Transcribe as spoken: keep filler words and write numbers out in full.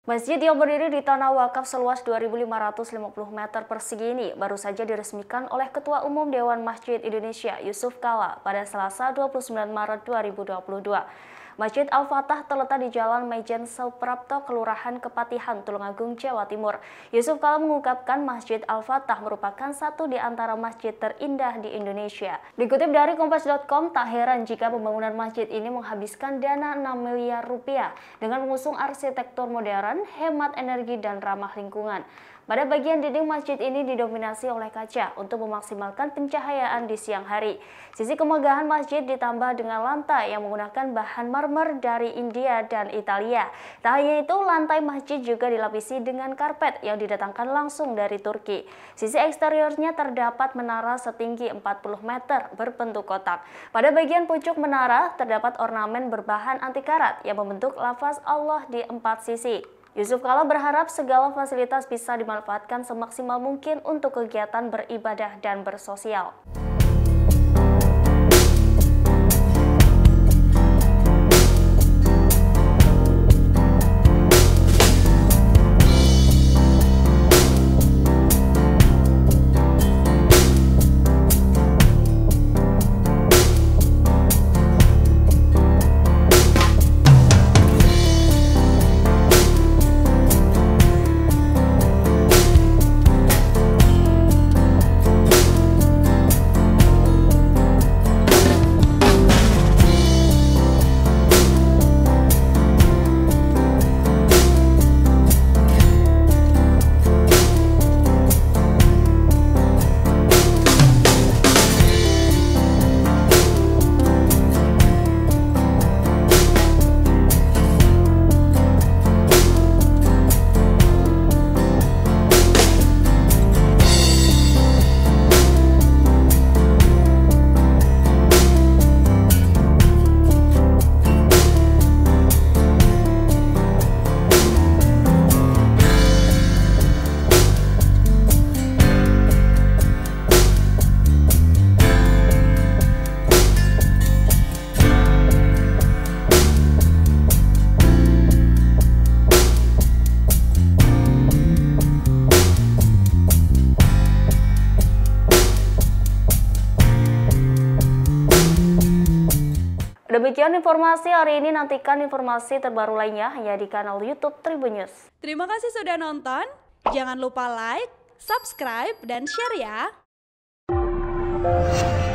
Masjid yang berdiri di tanah wakaf seluas dua ribu lima ratus lima puluh meter persegi ini baru saja diresmikan oleh Ketua Umum Dewan Masjid Indonesia Yusuf Kala pada Selasa dua puluh sembilan Maret dua ribu dua puluh dua. Masjid Al-Fatah terletak di Jalan Maijen Suprapto, Kelurahan Kepatihan, Tulungagung, Jawa Timur. Yusuf Kala mengungkapkan Masjid Al-Fatah merupakan satu di antara masjid terindah di Indonesia. Dikutip dari Kompas titik com, tak heran jika pembangunan masjid ini menghabiskan dana enam miliar rupiah dengan mengusung arsitektur modern, hemat energi, dan ramah lingkungan. Pada bagian dinding masjid ini didominasi oleh kaca untuk memaksimalkan pencahayaan di siang hari. Sisi kemegahan masjid ditambah dengan lantai yang menggunakan bahan marmer dari India dan Italia. Tak hanya itu, lantai masjid juga dilapisi dengan karpet yang didatangkan langsung dari Turki. Sisi eksteriornya terdapat menara setinggi empat puluh meter berbentuk kotak. Pada bagian pucuk menara terdapat ornamen berbahan anti karat yang membentuk lafaz Allah di empat sisi. Yusuf Kala berharap segala fasilitas bisa dimanfaatkan semaksimal mungkin untuk kegiatan beribadah dan bersosial. Demikian informasi hari ini, nantikan informasi terbaru lainnya hanya di kanal YouTube Tribun News. Terima kasih sudah nonton, jangan lupa like, subscribe, dan share ya!